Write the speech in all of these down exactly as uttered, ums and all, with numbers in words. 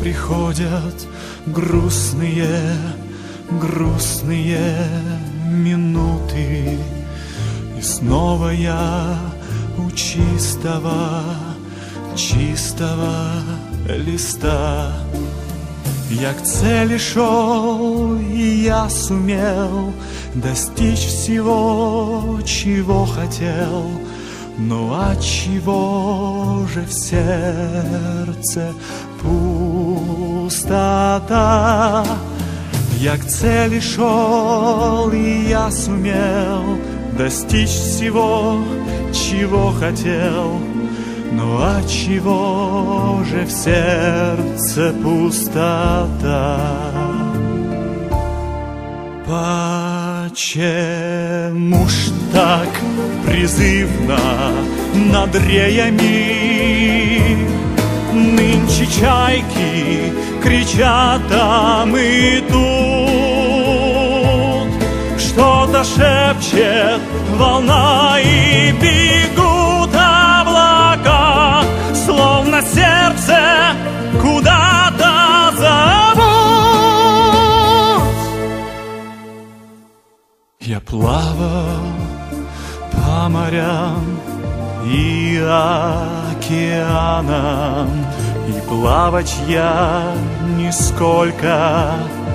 приходят грустные, грустные минуты, и снова я у чистого, чистого листа. Я к цели шел, и я сумел достичь всего, чего хотел. Но отчего же в сердце пустота? Я к цели шел, и я сумел достичь всего, чего хотел. Но отчего же в сердце пустота? Почему ж так призывно над реями нынче чайки кричат там и тут? Что-то шепчет волна, и бегут облака, словно сердце куда-то зовут. Я плавал по морям и океанам, и плавать я нисколько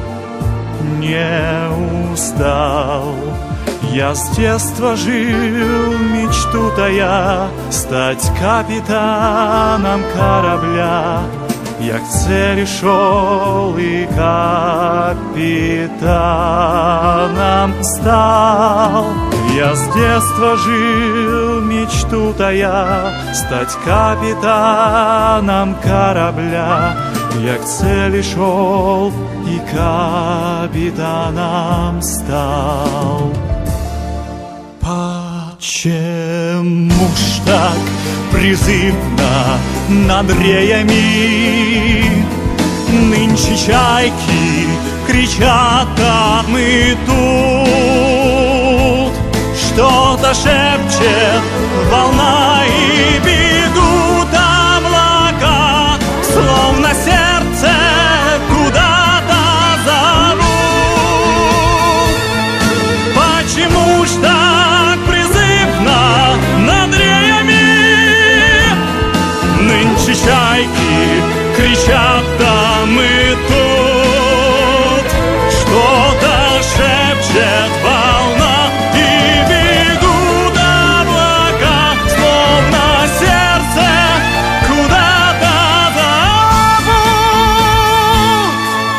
не устал. Я с детства жил, мечту тая, стать капитаном корабля. Я к цели шел, и капитаном стал. Я с детства жил, мечту тая, стать капитаном корабля. Я к цели шел, и капитаном стал. Почему ж так призывно над реями нынче чайки кричат там и тут? Что-то шепчет волна, и бегут облака, словно сердце куда-то зовут. Почему ж так призывно над реями нынче чайки кричат там и тут? Что-то шепчет волна, и бегут облака, словно сердце куда-то зовут.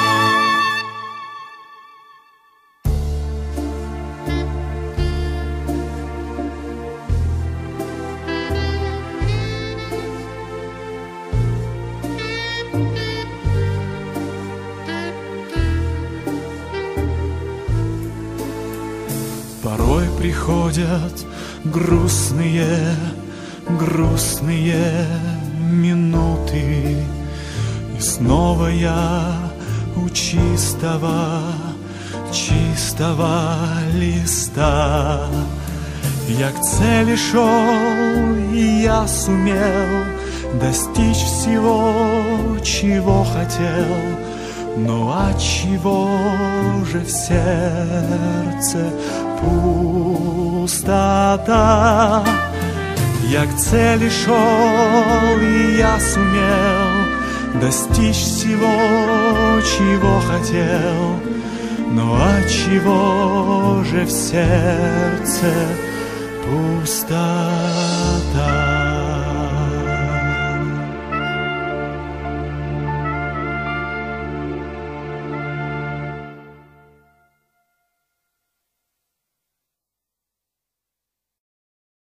Порой приходят грустные, грустные минуты, и снова я у чистого, чистого листа. Я к цели шел, и я сумел достичь всего, чего хотел. Но отчего же в сердце пустота? Я к цели шел, и я сумел достичь всего, чего хотел. Но отчего же в сердце пустота?